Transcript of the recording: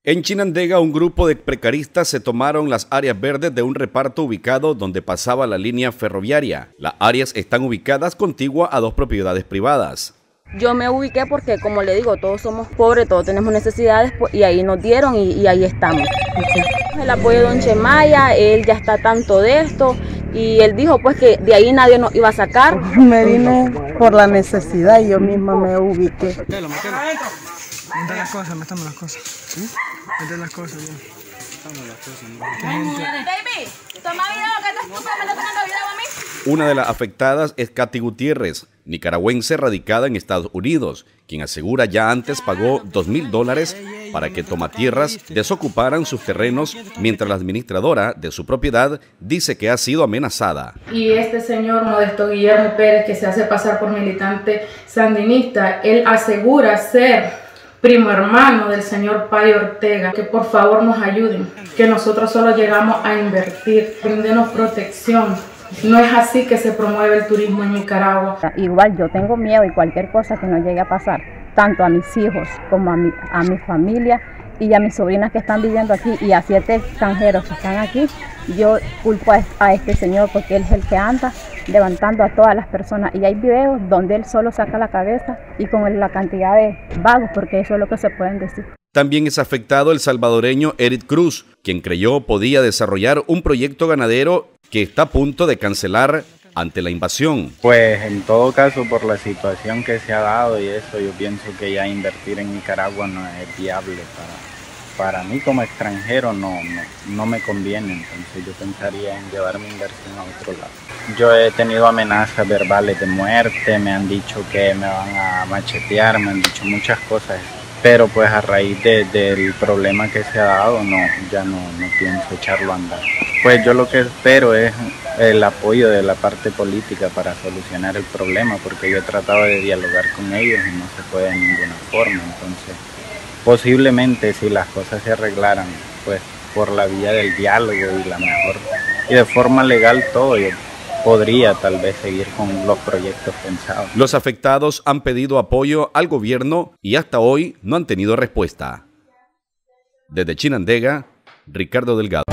En Chinandega, un grupo de precaristas se tomaron las áreas verdes de un reparto ubicado donde pasaba la línea ferroviaria. Las áreas están ubicadas contigua a dos propiedades privadas. Yo me ubiqué porque, como le digo, todos somos pobres, todos tenemos necesidades y ahí nos dieron y ahí estamos. El apoyo de don Chemaya, él ya está tanto de esto y él dijo pues que de ahí nadie nos iba a sacar. Me vine por la necesidad y yo misma me ubiqué. Mete las cosas, metamos las cosas. Mete las cosas, ya. Metamos las cosas. Baby, toma video, que estás tú me estás tomando video a mí. Una de las afectadas es Katy Gutiérrez, nicaragüense radicada en Estados Unidos, quien asegura ya antes pagó $2.000 para que tomatierras desocuparan sus terrenos, mientras la administradora de su propiedad dice que ha sido amenazada. Y este señor Modesto Guillermo Pérez, que se hace pasar por militante sandinista, él asegura ser primo hermano del señor Pai Ortega, que por favor nos ayuden, que nosotros solo llegamos a invertir, brindenos protección. No es así que se promueve el turismo en Nicaragua. Igual yo tengo miedo y cualquier cosa que nos llegue a pasar, tanto a mis hijos como a mi familia y a mis sobrinas que están viviendo aquí y a 7 extranjeros que están aquí, yo culpo a este señor porque él es el que anda levantando a todas las personas y hay videos donde él solo saca la cabeza y con la cantidad de vagos, porque eso es lo que se pueden decir. También es afectado el salvadoreño Eric Cruz, quien creyó podía desarrollar un proyecto ganadero que está a punto de cancelar ante la invasión. Pues en todo caso, por la situación que se ha dado y eso, yo pienso que ya invertir en Nicaragua no es viable para mí como extranjero, no me conviene, entonces yo pensaría en llevar mi inversión a otro lado. Yo he tenido amenazas verbales de muerte, me han dicho que me van a machetear, me han dicho muchas cosas, pero pues a raíz del problema que se ha dado, ya no pienso echarlo a andar. Pues yo lo que espero es el apoyo de la parte política para solucionar el problema, porque yo he tratado de dialogar con ellos y no se puede de ninguna forma, entonces posiblemente si las cosas se arreglaran pues por la vía del diálogo y de forma legal todo, yo podría tal vez seguir con los proyectos pensados. Los afectados han pedido apoyo al gobierno y hasta hoy no han tenido respuesta. Desde Chinandega, Ricardo Delgado.